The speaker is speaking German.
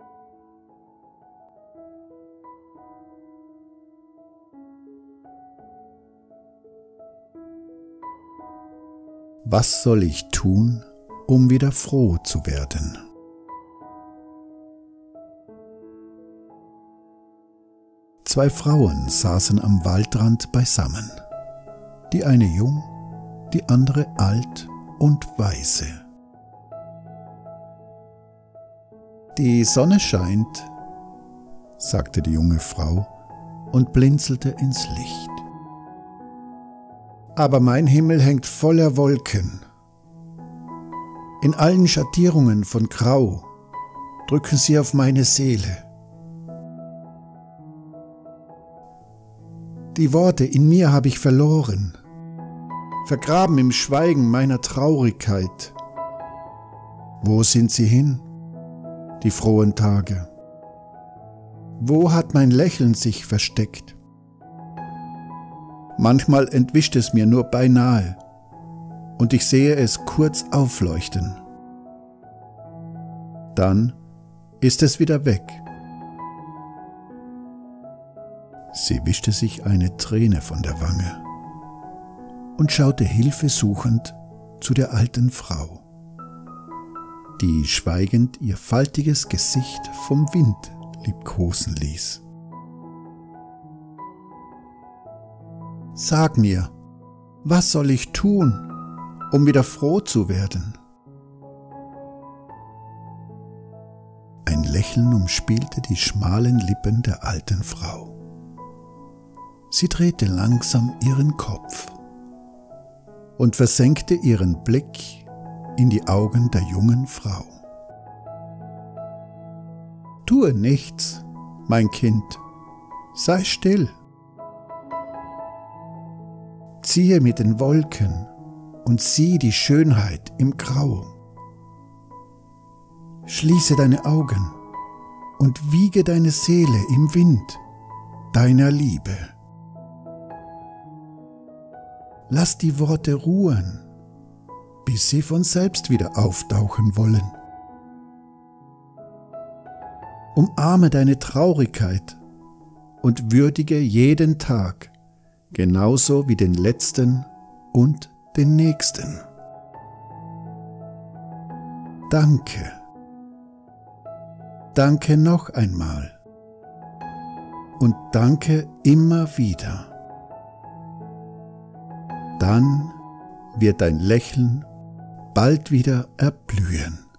Was soll ich tun, um wieder froh zu werden? Zwei Frauen saßen am Waldrand beisammen, die eine jung, die andere alt und weise. »Die Sonne scheint«, sagte die junge Frau und blinzelte ins Licht. »Aber mein Himmel hängt voller Wolken. In allen Schattierungen von Grau drücken sie auf meine Seele. Die Worte in mir habe ich verloren, vergraben im Schweigen meiner Traurigkeit. Wo sind sie hin, die frohen Tage? Wo hat mein Lächeln sich versteckt? Manchmal entwischt es mir nur beinahe, und ich sehe es kurz aufleuchten. Dann ist es wieder weg.« Sie wischte sich eine Träne von der Wange und schaute hilfesuchend zu der alten Frau, die schweigend ihr faltiges Gesicht vom Wind liebkosen ließ. »Sag mir, was soll ich tun, um wieder froh zu werden?« Ein Lächeln umspielte die schmalen Lippen der alten Frau. Sie drehte langsam ihren Kopf und versenkte ihren Blick in die Augen der jungen Frau. »Tue nichts, mein Kind, sei still. Ziehe mit den Wolken und sieh die Schönheit im Grau. Schließe deine Augen und wiege deine Seele im Wind deiner Liebe. Lass die Worte ruhen, bis sie von selbst wieder auftauchen wollen. Umarme deine Traurigkeit und würdige jeden Tag, genauso wie den letzten und den nächsten. Danke. Danke noch einmal. Und danke immer wieder. Dann wird dein Lächeln bald wieder erblühen.